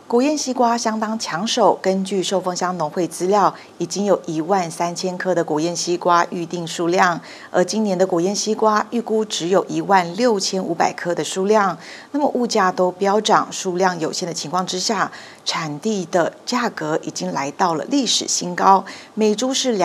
果燕西瓜相当抢手，根据寿丰乡农会资料，已经有13000颗的果燕西瓜预定数量，而今年的果燕西瓜预估只有16500颗的数量。那么物价都飙涨，数量有限的情况之下，产地的价格已经来到了历史新高，每株是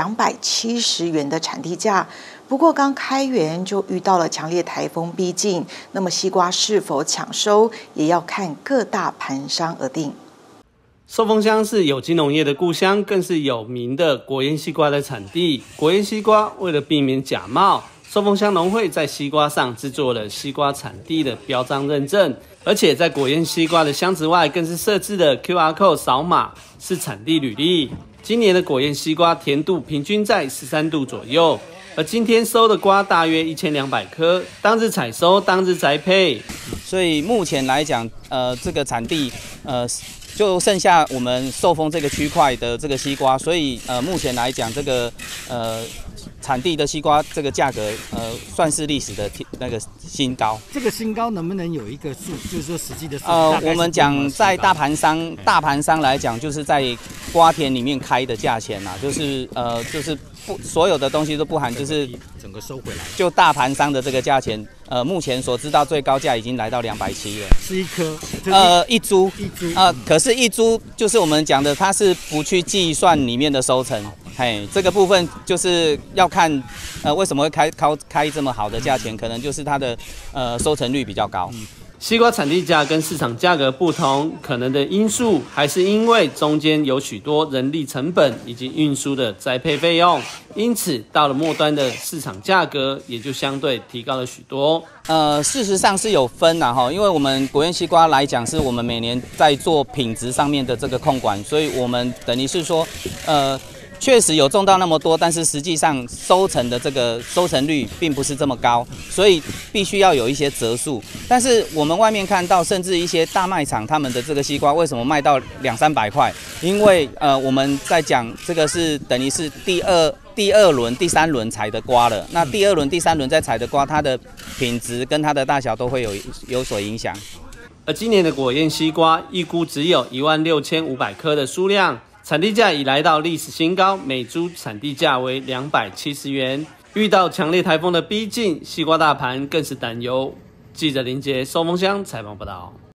270元的产地价。不过刚开园就遇到了强烈台风逼近，那么西瓜是否抢收，也要看各大盘商而定。 寿丰乡是有机农业的故乡，更是有名的果燕西瓜的产地。果燕西瓜为了避免假冒，寿丰乡农会在西瓜上制作了西瓜产地的标章认证，而且在果燕西瓜的箱子外更是设置了 QR code 扫码，是产地履历。今年的果燕西瓜甜度平均在13度左右。而今天收的瓜大约1200颗，当日采收，当日栽培。 所以目前来讲，这个产地，就剩下我们寿丰这个区块的这个西瓜，所以目前来讲，这个产地的西瓜这个价格，算是历史的那个新高。 这个新高能不能有一个数，就是说实际的数？ 我们讲在大盘商来讲，就是在瓜田里面开的价钱呐，就是不所有的东西都不含，就是整个收回来。 就大盘商的这个价钱，目前所知道最高价已经来到270了。 是一颗？ 一株。可是一株就是我们讲的，它是不去计算里面的收成。嘿，这个部分就是要看，为什么会开这么好的价钱，可能就是它的收成率比较高。 西瓜产地价跟市场价格不同，可能的因素还是因为中间有许多人力成本以及运输的栽培费用，因此到了末端的市场价格也就相对提高了许多。 事实上是有分啦哈，因为我们果燕西瓜来讲，是我们每年在做品质上面的这个控管，所以我们等于是说，确实有种到那么多，但是实际上收成的这个收成率并不是这么高，所以必须要有一些折数。但是我们外面看到，甚至一些大卖场他们的这个西瓜为什么卖到200-300块？因为我们在讲这个是等于是第二轮、第三轮采的瓜了。那第二轮、第三轮再采的瓜，它的品质跟它的大小都会有所影响。 而今年的果燕西瓜预估只有16500颗的数量。产地价已来到历史新高，每株产地价为270元。遇到强烈台风的逼近，西瓜大盘更是担忧。记者林杰寿丰乡采访报道。